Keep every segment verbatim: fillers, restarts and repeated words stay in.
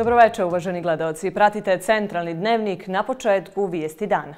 Dobroveče, uvaženi gledaoci. Pratite Centralni dnevnik, na početku vijesti dana.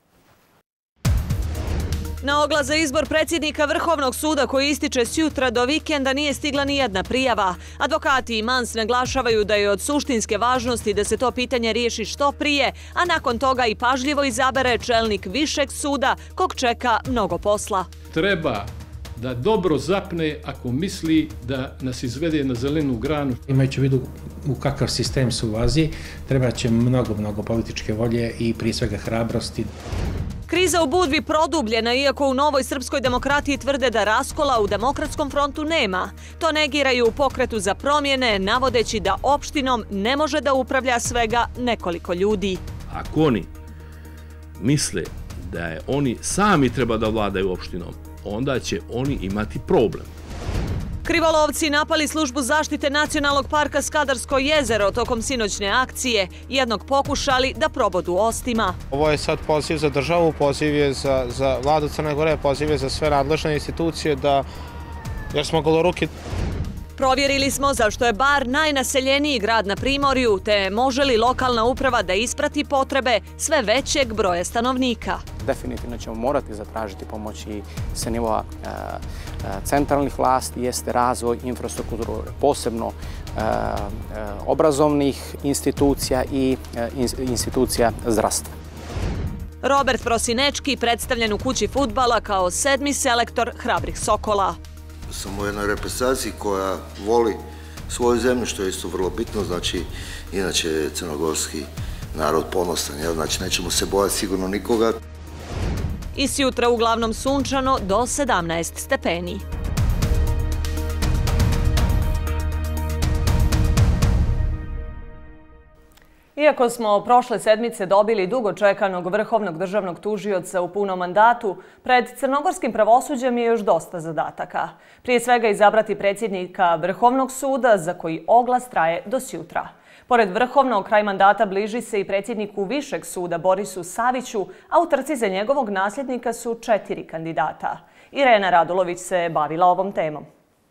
Na oglas za izbor predsjednika Vrhovnog suda koji ističe sjutra do vikenda nije stigla ni jedna prijava. Advokati i Mans naglašavaju da je od suštinske važnosti da se to pitanje riješi što prije, a nakon toga i pažljivo izabere čelnik Višeg suda, kog čeka mnogo posla. Treba da dobro zapne ako misli da nas izvede na zelenu granu. Imajući u vidu u kakav sistem se ulazi, treba će mnogo, mnogo političke volje i prije svega hrabrosti. Kriza u Budvi produbljena, iako u Novoj srpskoj demokratiji tvrde da raskola u Demokratskom frontu nema. To negiraju u Pokretu za promjene, navodeći da opštinom ne može da upravlja svega nekoliko ljudi. Ako oni misle da je oni sami treba da vladaju opštinom, onda će oni imati problem. Krivolovci napali službu zaštite Nacionalnog parka Skadarsko jezero tokom sinoćne akcije, jednog pokušali da probodu ostima. Ovo je sad poziv za državu, poziv je za, za vladu Crne Gore, poziv je za sve nadležne institucije, da, jer smo goloruki. Provjerili smo zašto je Bar najnaseljeniji grad na Primorju, te može li lokalna uprava da isprati potrebe sve većeg broja stanovnika. Definitivno ćemo morati zatražiti pomoć i sa nivoa e, centralnih vlasti, jeste razvoj infrastrukture, posebno e, obrazovnih institucija i e, institucija zdravstva. Robert Prosinečki predstavljen u kući fudbala kao sedmi selektor Hrabrih Sokola. Sam u jednoj reprezentaciji koja voli svoju zemlju, što je isto vrlo bitno, znači inače je crnogorski narod ponosan, jel? Znači nećemo se bojati sigurno nikoga. I sjutra uglavnom sunčano do sedamnaest stepeni. Iako smo prošle sedmice dobili dugo čekanog vrhovnog državnog tužioca u punom mandatu, pred crnogorskim pravosuđem je još dosta zadataka. Prije svega izabrati predsjednika Vrhovnog suda, za koji oglas traje do sjutra. Pored Vrhovnog, kraj mandata bliži se i predsjedniku Višeg suda Borisu Saviću, a u trci za njegovog nasljednika su četiri kandidata. Irena Radulović se bavila ovom temom.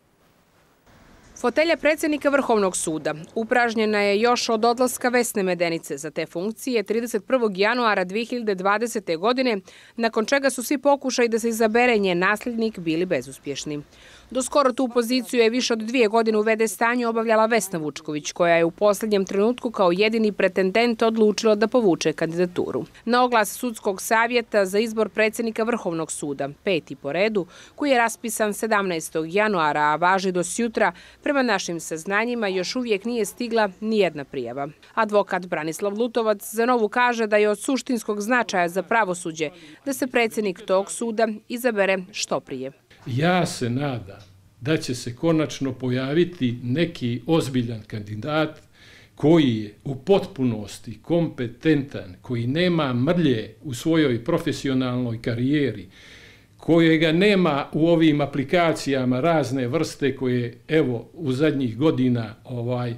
Fotelja predsjednika Vrhovnog suda upražnjena je još od odlaska Vesne Medenice za te funkcije trideset prvog januara dve hiljade dvadesete. godine, nakon čega su svi pokušaji da se izabere njen nasljednik bili bezuspješni. Do skoro tu poziciju je više od dvije godine u ve de stanju obavljala Vesna Vučković, koja je u posljednjem trenutku kao jedini pretendent odlučila da povuče kandidaturu. Na oglas Sudskog savjeta za izbor predsjednika Vrhovnog suda, peti po redu, koji je raspisan sedamnaestog januara, a važi do sjutra, prema našim saznanjima još uvijek nije stigla nijedna prijava. Advokat Branislav Lutovac za Novu kaže da je od suštinskog značaja za pravosuđe da se predsjednik tog suda izabere što prije. Ja se nadam da će se konačno pojaviti neki ozbiljan kandidat koji je u potpunosti kompetentan, koji nema mrlje u svojoj profesionalnoj karijeri, kojega nema u ovim aplikacijama razne vrste koje evo u zadnjih godina ovaj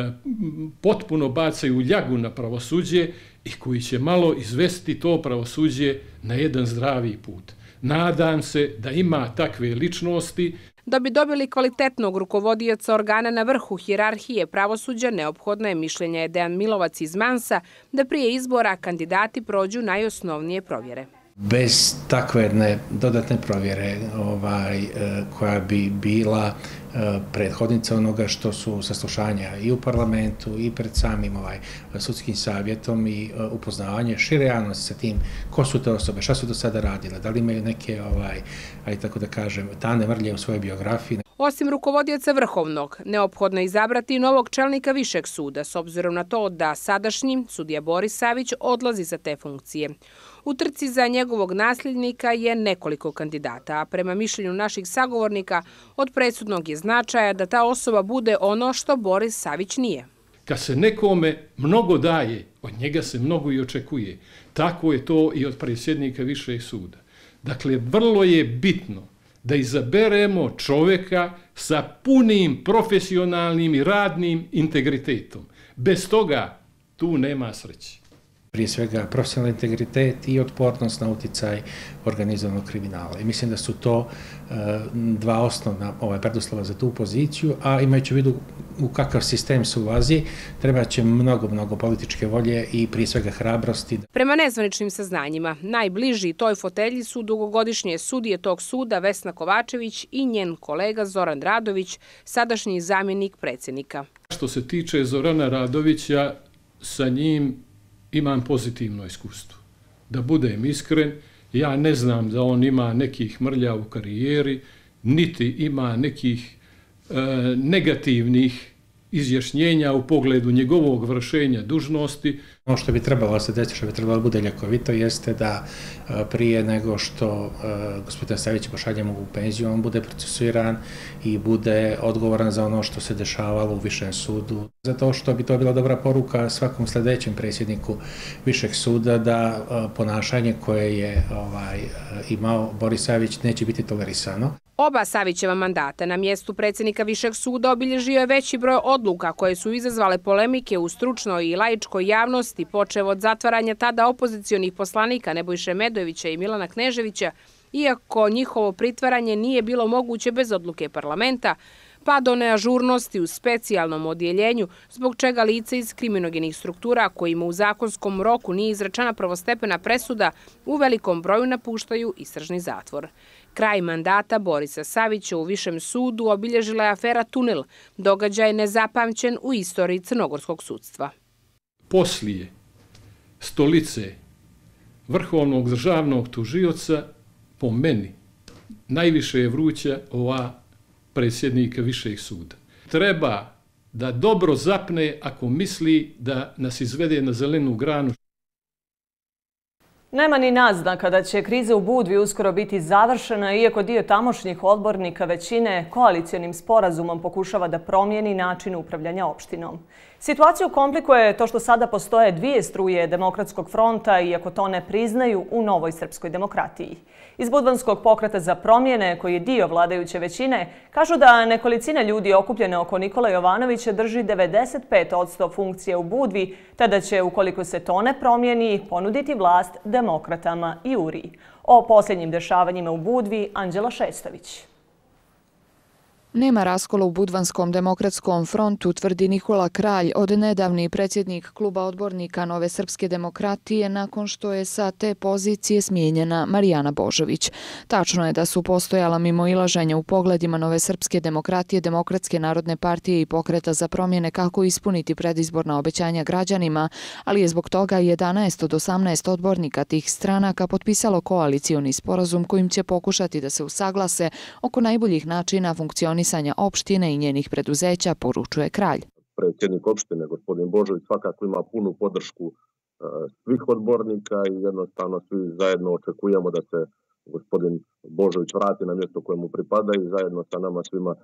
potpuno bacaju ljagu na pravosuđe i koji će malo izvesti to pravosuđe na jedan zdravi put. Nadam se da ima takve ličnosti. Da bi dobili kvalitetnog rukovodioca organa na vrhu hijerarhije pravosuđa, neophodno je mišljenje Dejan Milovac iz Mansa da prije izbora kandidati prođu najosnovnije provjere. Bez takve dodatne provjere ovaj, koja bi bila prethodnica onoga što su saslušanja i u parlamentu i pred samim ovaj, sudskim savjetom i upoznavanje šire javnosti sa tim ko su te osobe, šta su do sada radile, da li imaju neke, ovaj, aj tako da kažem, tane mrlje u svojoj biografiji. Osim rukovodioca Vrhovnog, neophodno je izabrati novog čelnika Višeg suda, s obzirom na to da sadašnji sudija Boris Savić odlazi za te funkcije. U trci za njegovog nasljednika je nekoliko kandidata, a prema mišljenju naših sagovornika od presudnog je značaja da ta osoba bude ono što Boris Savić nije. Kad se nekome mnogo daje, od njega se mnogo i očekuje. Tako je to i od predsjednika Višeg suda. Dakle, vrlo je bitno da izaberemo čovjeka sa punim profesionalnim i radnim integritetom. Bez toga tu nema sreće. Prije svega profesionalni integritet i otpornost na uticaj organizovanog kriminala. I mislim da su to dva osnovna ovaj, preduslova za tu poziciju, a imajući u vidu u kakav sistem se ulazi, treba će mnogo, mnogo političke volje i prije svega hrabrosti. Prema nezvaničnim saznanjima, najbliži toj fotelji su dugogodišnje sudije tog suda Vesna Kovačević i njen kolega Zoran Radović, sadašnji zamjenik predsjednika. Što se tiče Zorana Radovića, sa njim imam pozitivno iskustvo. Da budem iskren, ja ne znam da on ima nekih mrlja u karijeri, niti ima nekih e, negativnih izjašnjenja u pogledu njegovog vršenja dužnosti. Ono što bi trebalo se desiti, što bi trebalo bude ljekovito, jeste da prije nego što gospodina Savića pošaljemo u penziju, on bude procesuiran i bude odgovoran za ono što se dešavalo u Višem sudu. Zato što bi to bila dobra poruka svakom sljedećem predsjedniku Višeg suda da ponašanje koje je ovaj, imao Boris Savić neće biti tolerisano. Oba Savićeva mandata na mjestu predsjednika Višeg suda obilježio je veći broj odluka koje su izazvale polemike u stručnoj i laičkoj javnosti, počev od zatvaranja tada opozicionih poslanika Nebojše Medojevića i Milana Kneževića, iako njihovo pritvaranje nije bilo moguće bez odluke parlamenta, pa do neažurnosti u specijalnom odjeljenju, zbog čega lice iz kriminogenih struktura kojima u zakonskom roku nije izrečena prvostepena presuda u velikom broju napuštaju istražni zatvor. Kraj mandata Borisa Savića u Višem sudu obilježila je afera Tunel, događaj nezapamćen u istoriji crnogorskog sudstva. Poslije stolice Vrhovnog državnog tužioca, po meni, najviše je vruća ova predsjednika Višeg suda. Treba da dobro zapne ako misli da nas izvede na zelenu granu. Nema ni naznaka da će kriza u Budvi uskoro biti završena, iako dio tamošnjih odbornika većine koalicionim sporazumom pokušava da promijeni način upravljanja opštinom. Situaciju komplikuje to što sada postoje dvije struje Demokratskog fronta, iako to ne priznaju u Novoj srpskoj demokratiji. Iz Budvanskog pokreta za promjene, koji je dio vladajuće većine, kažu da nekolicina ljudi okupljene oko Nikola Jovanovića drži devedeset pet posto funkcije u Budvi, te da će, ukoliko se to ne promijeni, ponuditi vlast demokratama i Uriji. O posljednjim dešavanjima u Budvi, Anđela Šestović. Nema raskola u Budvanskom demokratskom frontu, tvrdi Nikola Kralj, odnedavni predsjednik kluba odbornika Nove srpske demokratije, nakon što je sa te pozicije smijenjena Marijana Božović. Tačno je da su postojala mimoilaženja u pogledima Nove srpske demokratije, Demokratske narodne partije i pokreta za promjene kako ispuniti predizborna obećanja građanima, ali je zbog toga jedanaest od osamnaest odbornika tih stranaka potpisalo koalicioni sporazum kojim će pokušati da se usaglase oko najboljih načina funkcionisanja opštine i njenih preduzeća, poručuje Kralj. Predsjednik opštine, gospodin Božović, svakako ima punu podršku svih odbornika i jednostavno svi zajedno očekujemo da se gospodin Božović vrati na mjesto koje mu pripada i zajedno sa nama svima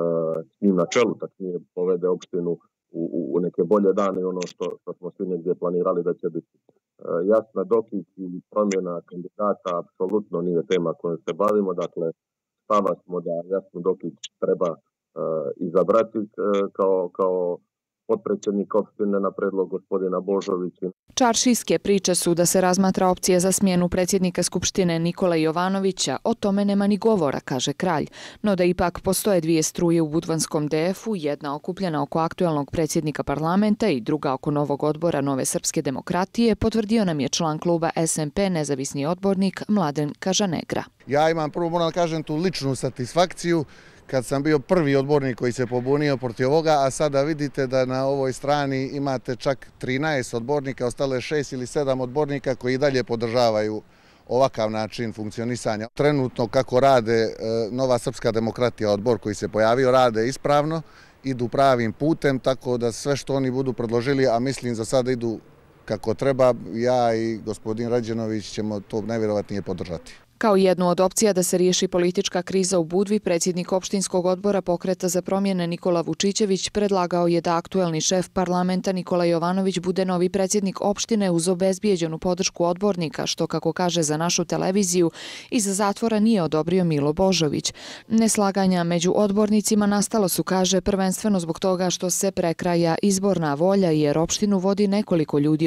s njim na čelu, tako nije povede opštinu u, u neke bolje dane i ono što, što smo svi negdje planirali da će biti. Jasna Dokić i promjena kandidata apsolutno nije tema kojom se bavimo, dakle stava smo da Jasnu Dokić treba uh, izabrati uh, kao, kao potpredsjednik opštine na predlog gospodina Božovića. Čaršijske priče su da se razmatra opcija za smjenu predsjednika Skupštine Nikola Jovanovića. O tome nema ni govora, kaže Kralj. No da ipak postoje dvije struje u Budvanskom D F-u, jedna okupljena oko aktualnog predsjednika parlamenta i druga oko novog odbora Nove srpske demokratije, potvrdio nam je član kluba S M P, nezavisni odbornik Mladen Kažanegra. Ja imam prvo, moram da kažem, tu ličnu satisfakciju kad sam bio prvi odbornik koji se pobunio protiv ovoga, a sada vidite da na ovoj strani imate čak trinaest odbornika, ostale šest ili sedam odbornika koji i dalje podržavaju ovakav način funkcionisanja. Trenutno kako rade Nova srpska demokratija, odbor koji se pojavio, rade ispravno, idu pravim putem, tako da sve što oni budu predložili, a mislim za sada idu kako treba, ja i gospodin Rađenović ćemo to najvjerovatnije podržati. Kao jednu od opcija da se riješi politička kriza u Budvi, predsjednik opštinskog odbora pokreta za promjene Nikola Vučićević predlagao je da aktuelni šef parlamenta Nikola Jovanović bude novi predsjednik opštine uz obezbijeđenu podršku odbornika, što, kako kaže za našu televiziju, iza zatvora nije odobrio Milo Božović. Neslaganja među odbornicima nastalo su, kaže, prvenstveno zbog toga što se prekraja izborna volja jer opštinu vodi nekoliko ljudi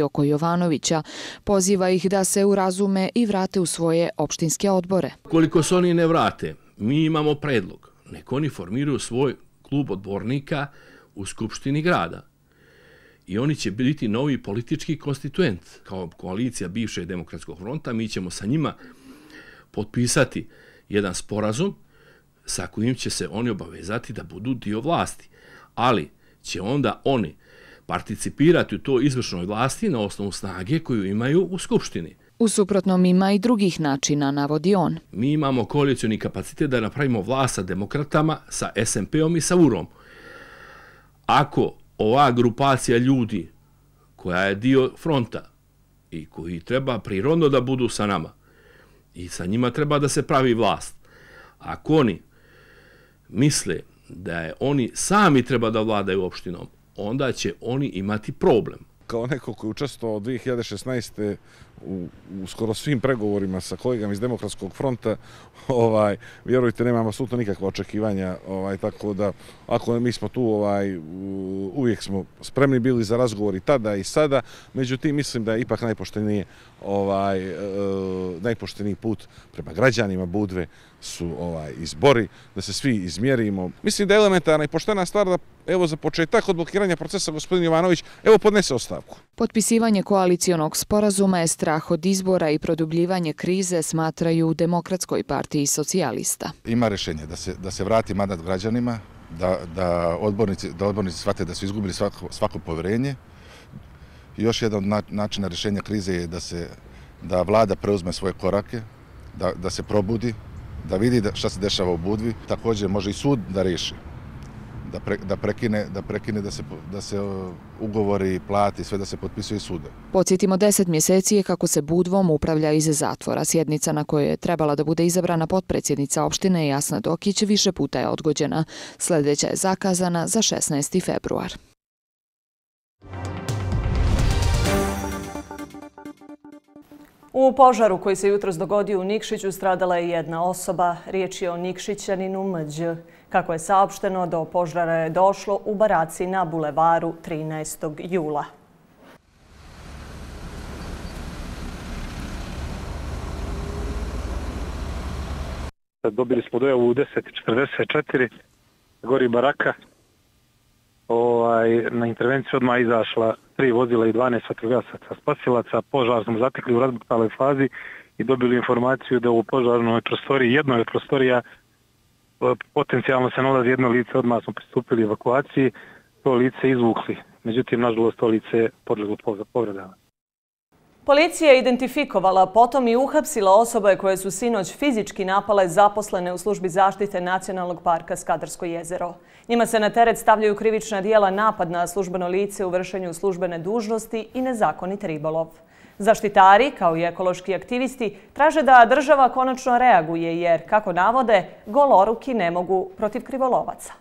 Joko Jovanovića. Poziva ih da se urazume i vrate u svoje opštinske odbore. Koliko se oni ne vrate, mi imamo predlog. Nek oni formiraju svoj klub odbornika u Skupštini grada. I oni će biti novi politički konstituent. Kao koalicija bivšeg Demokratskog fronta, mi ćemo sa njima potpisati jedan sporazum sa kojim će se oni obavezati da budu dio vlasti. Ali će onda oni participirati u toj izvršnoj vlasti na osnovu snage koju imaju u Skupštini. U suprotnom ima i drugih načina, navodi on. Mi imamo koalicioni kapacitet da napravimo vlast sa demokratama, sa S M P-om i sa U R O-om. Ako ova grupacija ljudi koja je dio fronta i koji treba prirodno da budu sa nama i sa njima treba da se pravi vlast, ako oni misle da je oni sami treba da vladaju opštinom, onda će oni imati problem. Kao neko koji je učestvovao od dvije hiljade šesnaeste. U, u skoro svim pregovorima sa kolegama iz Demokratskog fronta, ovaj, vjerujte, nemamo apsolutno nikakva očekivanja, ovaj, tako da ako mi smo tu, ovaj, uvijek smo spremni bili za razgovor i tada i sada, međutim mislim da je ipak najpoštenije, ovaj, e, najpošteniji put prema građanima Budve su ovaj, izbori, da se svi izmjerimo. Mislim da je elementarna i poštena stvar da, evo, za početak odblokiranja procesa gospodin Jovanović, evo, podnese ostavku. Potpisivanje koalicionog sporazuma je strah od izbora i produbljivanje krize, smatraju u Demokratskoj partiji socijalista. Ima rješenje da se, da se vrati mandat građanima, da, da, odbornici, da odbornici shvate da su izgubili svako, svako povjerenje. I još jedan od načina rješenja krize je da, se, da vlada preuzme svoje korake, da, da se probudi, da vidi šta se dešava u Budvi. Također može i sud da riješi, da, pre, da prekine, da, prekine da, se, da se ugovori, plati, sve da se potpisuje i sude. Podsjetimo, deset mjeseci je kako se Budvom upravlja iz zatvora. Sjednica na kojoj je trebala da bude izabrana potpredsjednica opštine Jasna Dokić više puta je odgođena. Sljedeća je zakazana za šesnaesti februar. U požaru koji se jutros dogodio u Nikšiću stradala je jedna osoba. Riječ je o Nikšićaninu M Đ. Kako je saopšteno, do požara je došlo u baraci na bulevaru trinaestog jula. Dobili smo dojavu u deset četrdeset četiri, gori baraka. Ovaj, na intervenciju odmah izašla tri vozila i dvanaest vatrogasaca spasilaca. Požar smo zatekli u razbuktaloj fazi i dobili informaciju da u požarnoj prostoriji, jednoj od prostorija, potencijalno se nalazi jedno lice. Odmah smo pristupili evakuaciji, to lice izvukli. Međutim, nažalost, to lice je podleglo povredama. Policija je identifikovala, potom i uhapsila osobe koje su sinoć fizički napale zaposlene u službi zaštite Nacionalnog parka Skadarsko jezero. Njima se na teret stavljaju krivična dijela napad na službeno lice u vršenju službene dužnosti i nezakonit ribolov. Zaštitari, kao i ekološki aktivisti, traže da država konačno reaguje jer, kako navode, goloruki ne mogu protiv krivolovaca.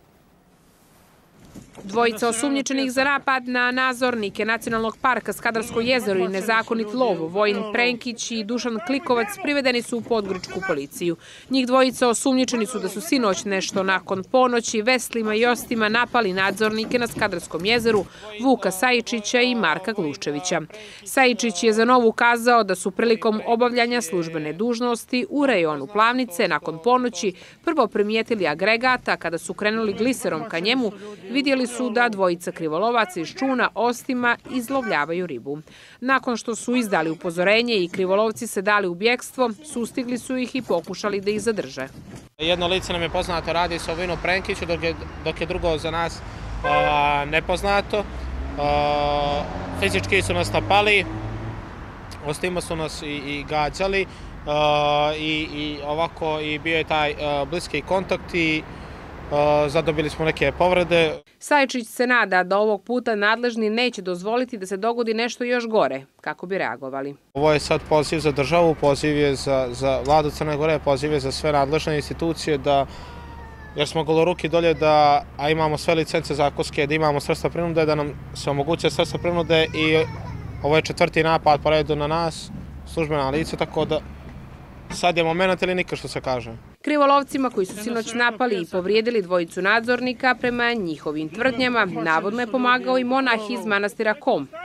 Dvojica osumnjičenih za napad na nadzornike Nacionalnog parka Skadarsko jezero i nezakonit lov, Vojin Prenkić i Dušan Klikovac, privedeni su u podgoričku policiju. Njih dvojica osumnjičeni su da su sinoć nešto nakon ponoći veslima i ostima napali nadzornike na Skadarskom jezeru Vuka Sajičića i Marka Gluščevića. Sajičić je za Novu ukazao da su prilikom obavljanja službene dužnosti u rejonu Plavnice nakon ponoći prvo primijetili agregata. Kada su krenuli gliserom ka njemu, vidjeli su da dvojica krivolovaca iz čuna ostima izlovljavaju ribu. Nakon što su izdali upozorenje i krivolovci se dali u bjekstvo, sustigli su ih i pokušali da ih zadrže. Jedno lice nam je poznato, radi se o Vojinu Prenkiću, dok je, dok je drugo za nas a, nepoznato. A, fizički su nas napali, ostima su nas i, i gađali a, i, i ovako i bio je taj a, bliski kontakt i zadobili smo neke povrede. Sajičić se nada da ovog puta nadležni neće dozvoliti da se dogodi nešto još gore, kako bi reagovali. Ovo je sad poziv za državu, poziv je za, za vladu Crne Gore, poziv je za sve nadležne institucije, da, jer smo goloruki dolje, da, a imamo sve licence zakonske, da imamo sredstva prinude, da nam se omoguće sredstva prinude i ovo je četvrti napad po redu na nas, službena lice, tako da sad je moment ili nikad, što se kaže. Krivolovcima koji su sinoć napali i povrijedili dvojicu nadzornika, prema njihovim tvrdnjama, navodno je pomagao i monah iz manastira Kom.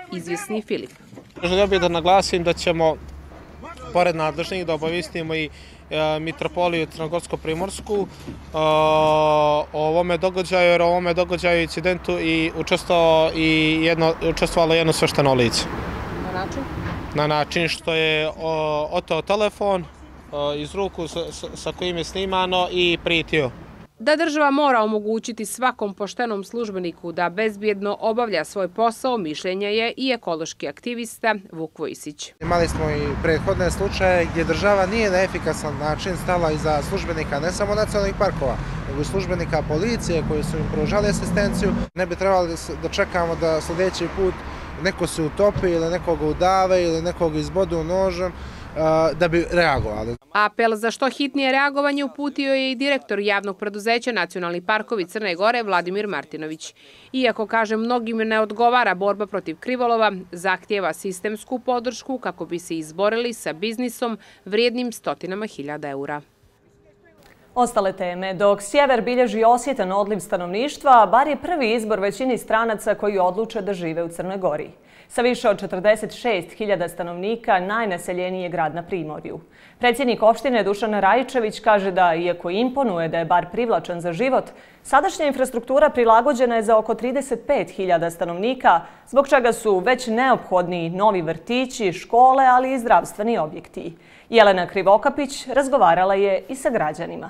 izvjesni Filip. Želio bih da naglasim da ćemo, pored nadležnih, da obavistimo i Mitropoliju Crnogorsko-Primorsku o ovome događaju, jer o ovome događaju incidentu i učestvovalo jedno svešteno lice. Na način? Na način što je oteo telefon iz ruku sa kojim je snimano i pritio. Da država mora omogućiti svakom poštenom službeniku da bezbjedno obavlja svoj posao, mišljenja je i ekološki aktivista Vuk Vojsić. Imali smo i prethodne slučaje gdje država nije na efikasan način stala iza službenika ne samo nacionalnih parkova, nego i službenika policije koji su im pružali asistenciju. Ne bi trebali da čekamo da sljedeći put neko se utopi ili nekoga udave ili nekoga izbodu nožem da bi reagovali. Apel za što hitnije reagovanje uputio je i direktor javnog preduzeća Nacionalni parkovi Crne Gore Vladimir Martinović. Iako, kaže, mnogim ne odgovara borba protiv krivolova, zahtjeva sistemsku podršku kako bi se izborili sa biznisom vrijednim stotinama hiljada eura. Ostale teme. Dok sjever bilježi osjetan odliv stanovništva, bar je prvi izbor većini stranaca koji odluče da žive u Crnoj Gori. Sa više od četrdeset šest hiljada stanovnika najnaseljeniji je grad na Primorju. Predsjednik opštine Dušan Rajičević kaže da, iako imponuje da je bar privlačan za život, sadašnja infrastruktura prilagođena je za oko trideset pet hiljada stanovnika, zbog čega su već neophodni novi vrtići, škole, ali i zdravstveni objekti. Jelena Krivokapić razgovarala je i sa građanima.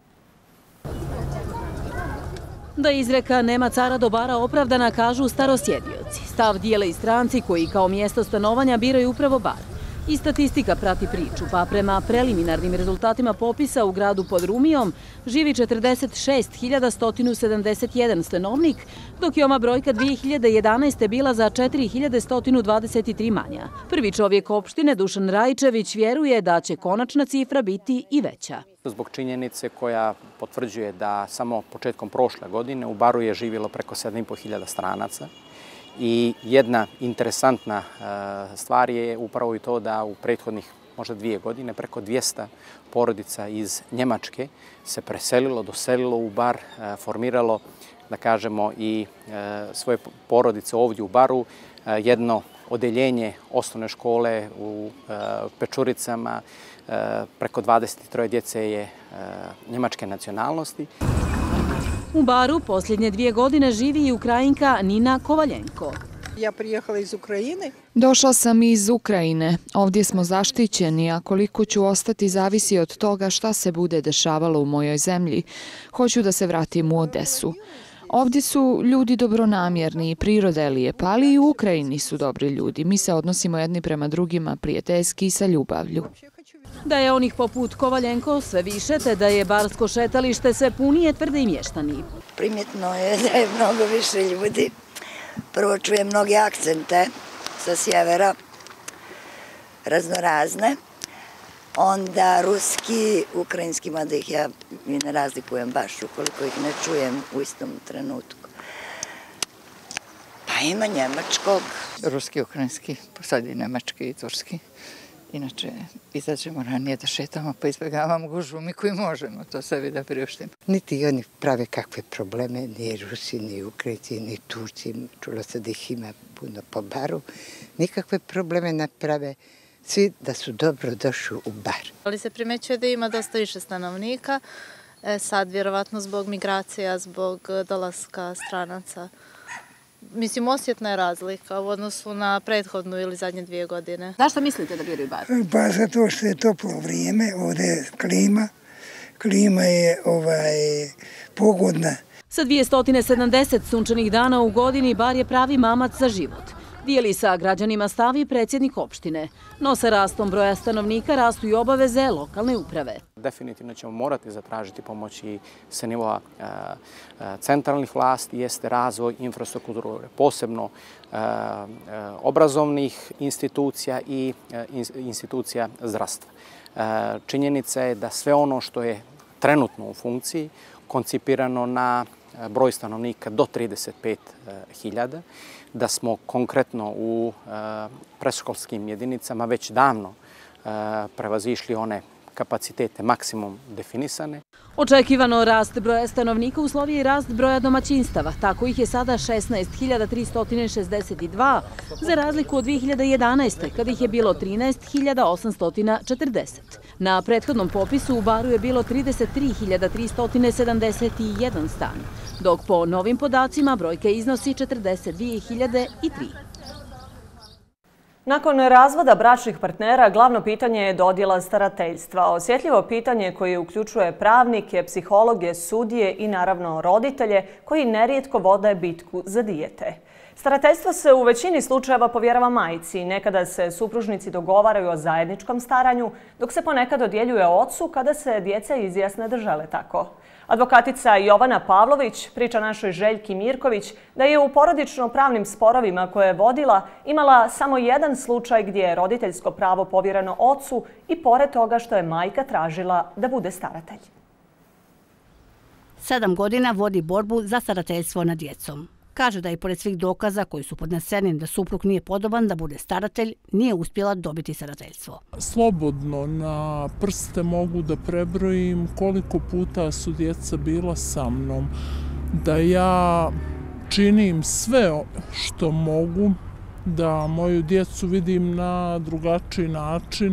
Da izreka nema cara do bara opravdana, kažu starosjedioci. Stav dijele i stranci koji kao mjesto stanovanja biraju upravo bar. I statistika prati priču, pa prema preliminarnim rezultatima popisa u gradu pod Rumijom živi četrdeset šest hiljada sto sedamdeset jedan stanovnik, dok je ova brojka dvije hiljade jedanaeste. bila za četiri hiljade sto dvadeset tri manja. Prvi čovjek opštine Dušan Rajičević vjeruje da će konačna cifra biti i veća. Zbog činjenice koja potvrđuje da samo početkom prošle godine u Baru je živjelo preko sedam i po hiljada stranaca. I jedna interesantna stvar je upravo i to da u prethodnih možda dvije godine preko dvjesto porodica iz Njemačke se preselilo, doselilo u Bar, formiralo, da kažemo, i svoje porodice ovdje u Baru. Jedno odeljenje osnovne škole u Pečuricama, preko dvadeset tri djece je njemačke nacionalnosti. U Baru posljednje dvije godine živi i Ukrajinka Nina Kovaljenko. Ja prijehala iz Ukrajine. Došla sam iz Ukrajine. Ovdje smo zaštićeni, a koliko ću ostati zavisi od toga šta se bude dešavalo u mojoj zemlji. Hoću da se vratim u Odesu. Ovdje su ljudi dobronamjerni i priroda je lijepa, ali i u Ukrajini su dobri ljudi. Mi se odnosimo jedni prema drugima prijateljski i sa ljubavlju. Da je onih poput Kovaljenko sve više, te da je barsko šetalište sve punije, tvrde i mještani. Primjetno je da je mnogo više ljudi. Prvo čujem mnoge akcente sa sjevera, raznorazne. Onda ruski, ukrajinski, mada ih ja ne razlikujem baš ukoliko ih ne čujem u istom trenutku. Pa ima njemačkog. Ruski, ukrajinski, sad i nemački i turski. Inače, izađemo ranije da šetamo, pa izbjegavamo gužvu mi koji možemo to sebi da priuštimo. Niti oni prave kakve probleme, ni Rusi, ni Ukrajinci, ni Turci. Čulo se da ih ima puno po Baru. Nikakve probleme ne prave. Svi da su dobro došli u Bar. Ali se primećuje da ima dosta više stanovnika. Sad, vjerovatno, zbog migracija, zbog dolaska stranaca. Mislim, osjetna je razlika u odnosu na prethodnu ili zadnje dvije godine. Zašto mislite da biraju Bar? Pa zato što je toplo vrijeme, ovdje je klima. Klima je pogodna. Sa dvjesto sedamdeset sunčanih dana u godini Bar je pravi mamac za život. Dijeli sa građanima stavi predsjednik opštine. No sa rastom broja stanovnika rastu i obaveze lokalne uprave. Definitivno ćemo morati zatražiti pomoć i sa nivoa centralnih vlasti, jeste razvoj infrastrukture, posebno obrazovnih institucija i institucija zdravstva. Činjenica je da sve ono što je trenutno u funkciji, koncipirano na broj stanovnika do trideset pet hiljada, da smo konkretno u predškolskim jedinicama već davno prevazišli one kapacitete maksimum definisane. Očekivano rast broja stanovnika uslovio i rast broja domaćinstava. Tako ih je sada šesnaest hiljada tristo šezdeset dva, za razliku od dve hiljade jedanaeste. kada ih je bilo trinaest hiljada osamsto četrdeset. Na prethodnom popisu u Baru je bilo trideset tri hiljade tristo sedamdeset jedan stan, dok po novim podacima brojka iznosi četrdeset dve hiljade tri. Nakon razvoda bračnih partnera, glavno pitanje je dodjela starateljstva. Osjetljivo pitanje koje uključuje pravnike, psihologe, sudije i naravno roditelje koji nerijetko vode bitku za dijete. Starateljstvo se u većini slučajeva povjerava majci. Nekada se supružnici dogovaraju o zajedničkom staranju, dok se ponekad dodjeljuje ocu kada se djeca izjasne da žele tako. Advokatica Jovana Pavlović priča našoj Željki Mirković da je u porodično-pravnim sporovima koje je vodila imala samo jedan slučaj gdje je roditeljsko pravo povjereno ocu i pored toga što je majka tražila da bude staratelj. Sedam godina vodi borbu za starateljstvo nad djecom. Kaže da i pored svih dokaza koji su podneseni da suprug nije podoban da bude staratelj, nije uspjela dobiti starateljstvo. Slobodno na prste mogu da prebrojim koliko puta su djeca bila sa mnom. Da ja činim sve što mogu, da moju djecu vidim na drugačiji način,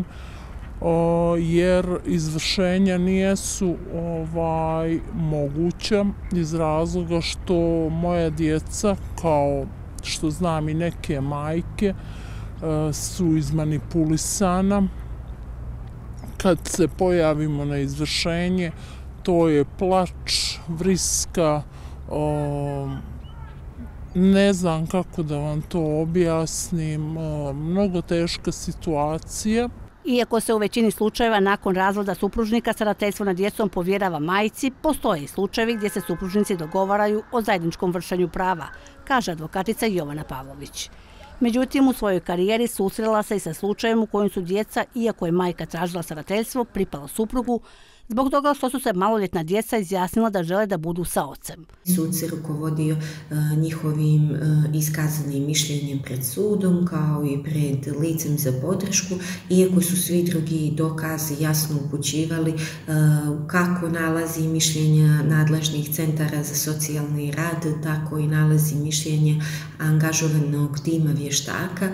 jer izvršenja nijesu ovaj, moguća iz razloga što moja djeca, kao što znam i neke majke, su izmanipulisana. Kad se pojavimo na izvršenje, to je plač, vriska, o, ne znam kako da vam to objasnim, o, mnogo teška situacija. Iako se u većini slučajeva nakon razvoda supružnika starateljstvo nad djecom povjerava majci, postoje i slučajevi gdje se supružnici dogovaraju o zajedničkom vršenju prava, kaže advokatica Jovana Pavlović. Međutim, u svojoj karijeri susrela se i sa slučajem u kojem su djeca, iako je majka tražila starateljstvo, pripala suprugu, zbog toga što su se maloljetna djeca izjasnila da žele da budu sa ocem. Sud se rukovodio njihovim iskazanim mišljenjem pred sudom kao i pred licem za podršku, iako su svi drugi dokazi jasno upućivali kako nalazi mišljenja nadležnih centara za socijalni rad, tako i nalazi mišljenje angažovanog tima vještaka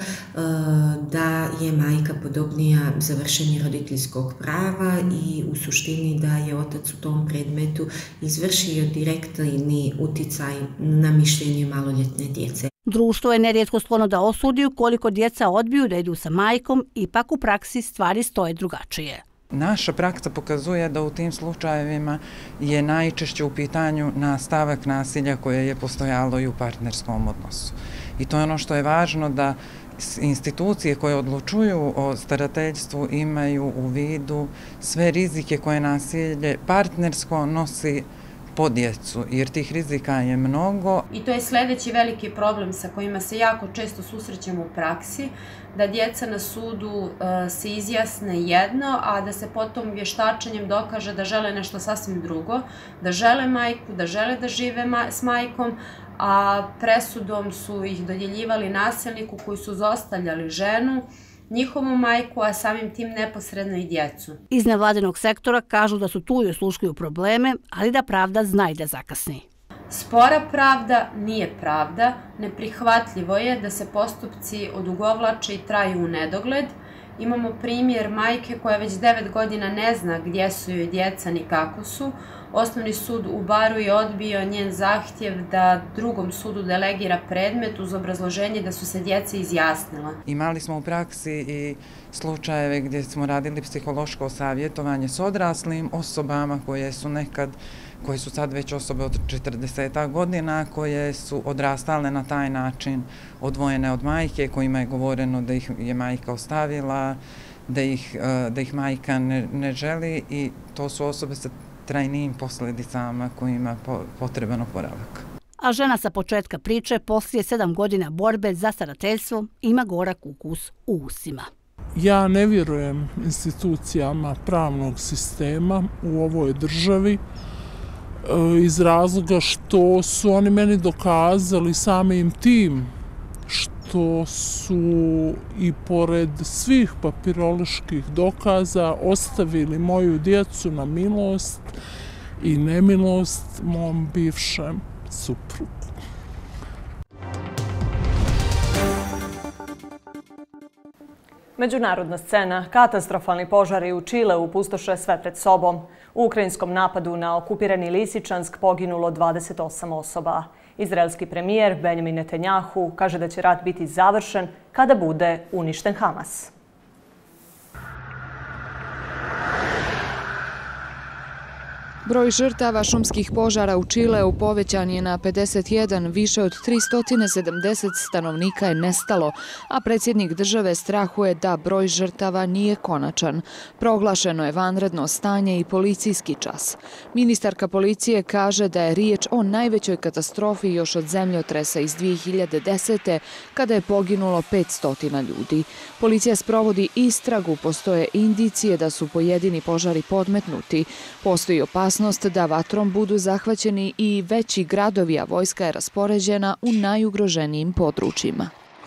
da je majka podobnija za vršenje roditeljskog prava i u suštini da je otac u tom predmetu izvršio direktni uticaj na mišljenje maloljetne djece. Društvo je nerijetko sklono da osudi ukoliko djeca odbiju da idu sa majkom, ipak u praksi stvari stoje drugačije. Naša praksa pokazuje da u tim slučajevima je najčešće u pitanju nastavak nasilja koje je postojalo i u partnerskom odnosu. I to je ono što je važno, da institucije koje odlučuju o starateljstvu imaju u vidu sve rizike koje nasilje partnersko nosi po djecu, jer tih rizika je mnogo. I to je sljedeći veliki problem sa kojima se jako često susrećemo u praksi, da djeca na sudu se izjasne jedno, a da se potom vještačenjem dokaže da žele nešto sasvim drugo, da žele majku, da žele da žive s majkom, a presudom su ih dodjeljivali nasilniku koji su zostavljali ženu, njihovu majku, a samim tim neposredno i djecu. Iz nevladinog sektora kažu da su tu i osluškuju probleme, ali da pravda zna i da zakasni. Spora pravda nije pravda, neprihvatljivo je da se postupci odugovlače i traju u nedogled. Imamo primjer majke koja već devet godina ne zna gdje su joj djeca ni kako su. Osnovni sud u Baru je odbio njen zahtjev da drugom sudu delegira predmet uz obrazloženje da su se djeca izjasnila. Imali smo u praksi i slučajeve gdje smo radili psihološko savjetovanje s odraslim osobama koje su nekad, koje su sad već osobe od četrdeset godina, koje su odrastale na taj način odvojene od majke, kojima je govoreno da ih je majka ostavila, da ih, da ih majka ne, ne želi, i to su osobe sa trajnijim posljedicama kojima potreban oporavak. A žena sa početka priče poslije sedam godina borbe za starateljstvo ima gorak ukus u usima. Ja ne vjerujem institucijama pravnog sistema u ovoj državi iz razloga što su oni meni dokazali samim tim što su i pored svih papiroloških dokaza ostavili moju djecu na milost i nemilost mom bivšem suprugu. Međunarodna scena. Katastrofalni požari u Čileu pustoše sve pred sobom. U ukrajinskom napadu na okupirani Lisičansk poginulo dvadeset osam osoba. Izraelski premijer Benjamin Netanjahu kaže da će rat biti završen kada bude uništen Hamas. Broj žrtava šumskih požara u Čileu povećan je na pedeset jedan, više od tristo sedamdeset stanovnika je nestalo, a predsjednik države strahuje da broj žrtava nije konačan. Proglašeno je vanredno stanje i policijski čas. Ministarka policije kaže da je riječ o najvećoj katastrofi još od zemljotresa iz dvije hiljade desete. kada je poginulo petsto ljudi. Policija sprovodi istragu, postoje indicije da su pojedini požari podmetnuti. Postoji opasnost da vatrom budu zahvaćeni i veći gradovi, a vojska je raspoređena u najugroženijim područjima.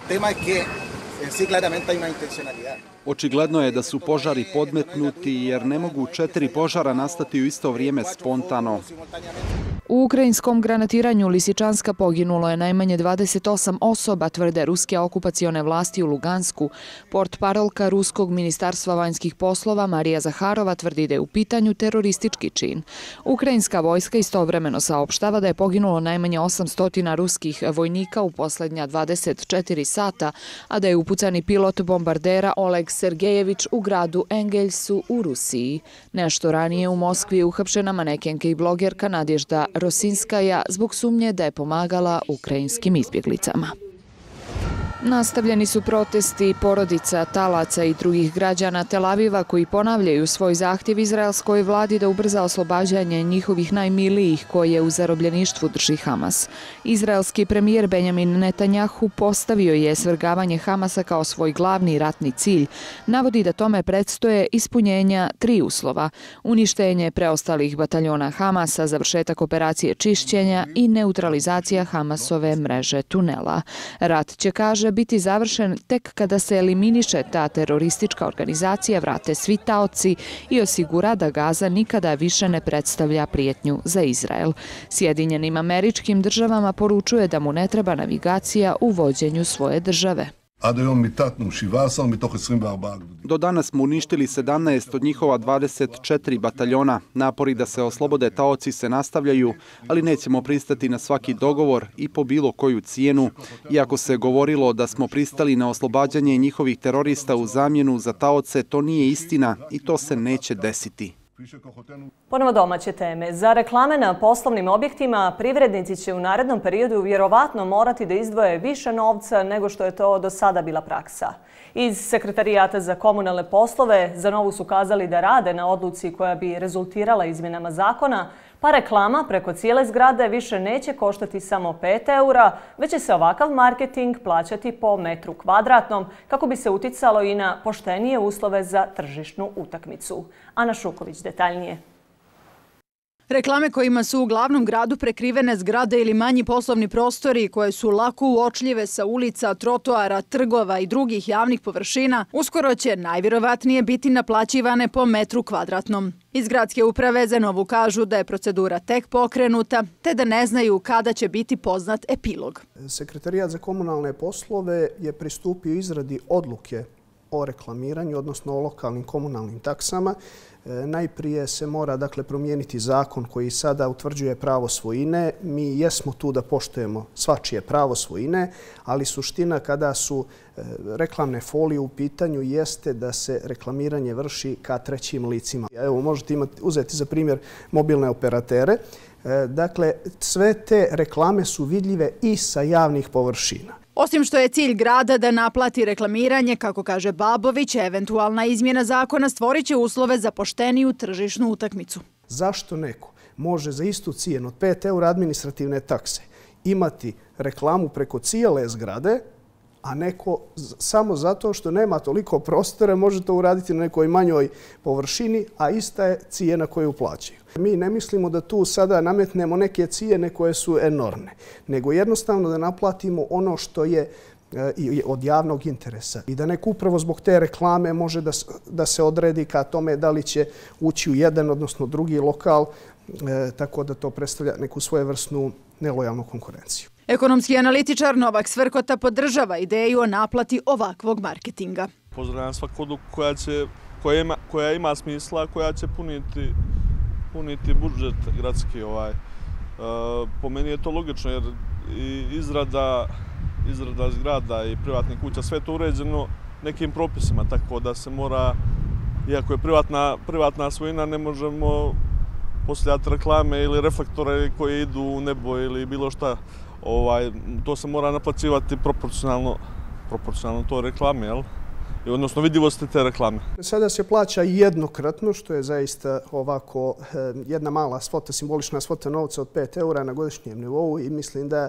Očigledno je da su požari podmetnuti jer ne mogu četiri požara nastati u isto vrijeme spontano. U ukrajinskom granatiranju Lisičanska poginulo je najmanje dvadeset osam osoba, tvrde ruske okupacione vlasti u Lugansku. Portparolka Ruskog ministarstva vanjskih poslova Marija Zaharova tvrdi da je u pitanju teroristički čin. Ukrajinska vojska istovremeno saopštava da je poginulo najmanje osamsto ruskih vojnika u posljednja dvadeset četiri sata, a da je upucani pilot bombardera Oleg Sergejević u gradu Engelsu u Rusiji. Nešto ranije u Moskvi je uhapšena manekenka i blogerka Nadježda Rosinskaja zbog sumnje da je pomagala ukrajinskim izbjeglicama. Nastavljeni su protesti porodica, talaca i drugih građana Tel Aviva koji ponavljaju svoj zahtjev izraelskoj vladi da ubrza oslobađanje njihovih najmilijih koje u zarobljeništvu drži Hamas. Izraelski premijer Benjamin Netanjahu postavio je svrgavanje Hamasa kao svoj glavni ratni cilj. Navodi da tome predstoje ispunjenja tri uslova: uništenje preostalih bataljona Hamasa, završetak operacije čišćenja i neutralizacija Hamasove mreže tunela. Rat će, kaže, biti završen tek kada se eliminiše ta teroristička organizacija, vrate svi taoci i osigura da Gaza nikada više ne predstavlja prijetnju za Izrael. Sjedinjenim Američkim Državama poručuje da mu ne treba navigacija u vođenju svoje države. Do danas smo uništili sedamnaest od njihova dvadeset četiri bataljona. Napori da se oslobode taoci se nastavljaju, ali nećemo pristati na svaki dogovor i po bilo koju cijenu. Iako se govorilo da smo pristali na oslobađanje njihovih terorista u zamjenu za taoce, to nije istina i to se neće desiti. Ponovo domaće teme. Za reklame na poslovnim objektima privrednici će u narednom periodu vjerovatno morati da izdvoje više novca nego što je to do sada bila praksa. Iz Sekretarijata za komunalne poslove za Novu su kazali da rade na odluci koja bi rezultirala izmjenama zakona, pa reklama preko cijele zgrade više neće koštati samo pet eura, već će se ovakav marketing plaćati po metru kvadratnom kako bi se uticalo i na poštenije uslove za tržišnu utakmicu. Ana Šuković detaljnije. Reklame kojima su u glavnom gradu prekrivene zgrade ili manji poslovni prostori koje su lako uočljive sa ulica, trotoara, trgova i drugih javnih površina uskoro će najvjerovatnije biti naplaćivane po metru kvadratnom. Iz gradske uprave za Novu kažu da je procedura tek pokrenuta te da ne znaju kada će biti poznat epilog. Sekretarijat za komunalne poslove je pristupio izradi odluke o reklamiranju, odnosno o lokalnim komunalnim taksama. Najprije se mora dakle promijeniti zakon koji sada utvrđuje pravo svojine. Mi jesmo tu da poštujemo svačije pravo svojine, ali suština kada su reklamne folije u pitanju jeste da se reklamiranje vrši ka trećim licima. Evo, možete imati, uzeti za primjer mobilne operatere. Dakle, sve te reklame su vidljive i sa javnih površina. Osim što je cilj grada da naplati reklamiranje, kako kaže Babović, eventualna izmjena zakona stvorit će uslove za pošteniju tržišnu utakmicu. Zašto neko može za istu cijenu od pet eura administrativne takse imati reklamu preko cijele zgrade, a neko samo zato što nema toliko prostora može to uraditi na nekoj manjoj površini, a ista je cijena koju plaćaju. Mi ne mislimo da tu sada nametnemo neke cijene koje su enormne, nego jednostavno da naplatimo ono što je i od javnog interesa. I da neko upravo zbog te reklame može da, da se odredi ka tome da li će ući u jedan, odnosno drugi lokal, e, tako da to predstavlja neku svojevrsnu nelojalnu konkurenciju. Ekonomski analitičar Novak Svrkota podržava ideju o naplati ovakvog marketinga. Pozdravljam svaku odluku koja, će, koja, ima, koja ima smisla, koja će puniti, puniti budžet gradski. Ovaj. E, po meni je to logično jer i izrada, izrada zgrada i privatnih kuća, sve je to uređeno nekim propisima, tako da se mora, iako je privatna, privatna svojina, ne možemo postavljati reklame ili reflektore koji idu u nebo ili bilo šta. Ovaj, to se mora naplaćivati proporcionalno, proporcionalno to reklame, jel? I odnosno vidljivosti te reklame. Sada se plaća jednokratno, što je zaista ovako jedna mala svota, simbolična svota novca od pet eura na godišnjem nivou i mislim da,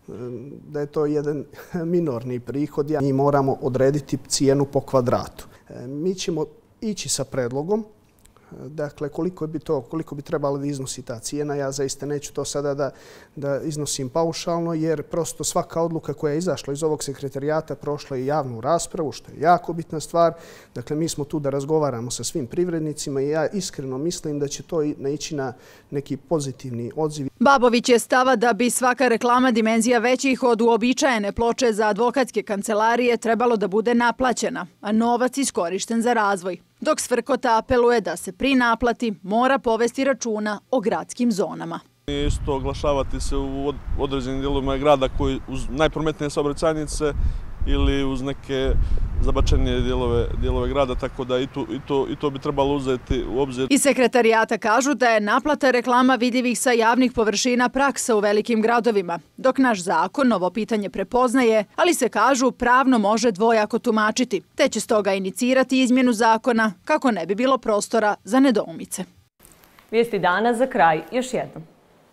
da je to jedan minorni prihod. Mi moramo odrediti cijenu po kvadratu. Mi ćemo ići sa predlogom. Dakle, koliko bi to, koliko bi trebalo da iznosi ta cijena, ja zaista neću to sada da, da iznosim paušalno, jer prosto svaka odluka koja je izašla iz ovog sekretarijata prošla i javnu raspravu, što je jako bitna stvar. Dakle, mi smo tu da razgovaramo sa svim privrednicima i ja iskreno mislim da će to naići na neki pozitivni odziv. Babović je stava da bi svaka reklama dimenzija većih od uobičajene ploče za advokatske kancelarije trebalo da bude naplaćena, a novac iskorišten za razvoj. Dok Svrkota apeluje da se pri naplati mora povesti računa o gradskim zonama. Isto oglašavati se u određenim dijelovima grada koji uz najprometnije saobraćajnice ili uz neke zabačenije dijelove, dijelove grada, tako da i to, i, to, i to bi trebalo uzeti u obzir. Iz sekretarijata kažu da je naplata reklama vidljivih sa javnih površina praksa u velikim gradovima, dok naš zakon ovo pitanje prepoznaje, ali se kažu pravno može dvojako tumačiti, te će stoga inicirati izmjenu zakona kako ne bi bilo prostora za nedoumice. Vijesti dana za kraj još jednom.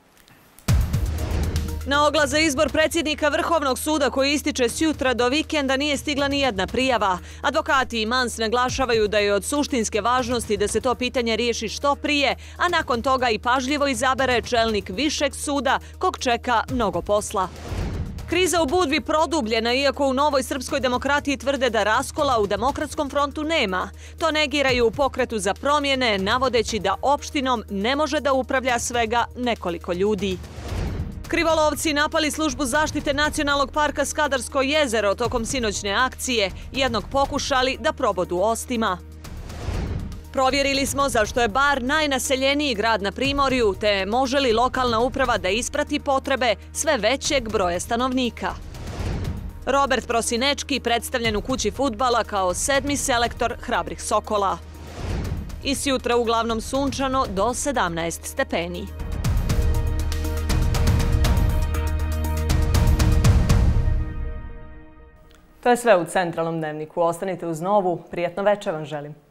Na oglas za izbor predsjednika Vrhovnog suda koji ističe sjutra do vikenda nije stigla ni jedna prijava. Advokati i Mans naglašavaju da je od suštinske važnosti da se to pitanje riješi što prije, a nakon toga i pažljivo izabere čelnik višeg suda kog čeka mnogo posla. Kriza u Budvi produbljena, iako u Novoj srpskoj demokratiji tvrde da raskola u Demokratskom frontu nema. To negiraju u Pokretu za promjene, navodeći da opštinom ne može da upravlja svega nekoliko ljudi. Krivolovci napali službu zaštite Nacionalnog parka Skadarsko jezero tokom sinoćne akcije, jednog pokušali da probodu ostima. Provjerili smo zašto je Bar najnaseljeniji grad na Primorju, te može li lokalna uprava da isprati potrebe sve većeg broja stanovnika. Robert Prosinečki predstavljen u kući fudbala kao sedmi selektor hrabrih Sokola. I sjutra uglavnom sunčano do sedamnaest stepeni. To je sve u Centralnom dnevniku. Ostanite uz Novu. Prijetno večer vam želim.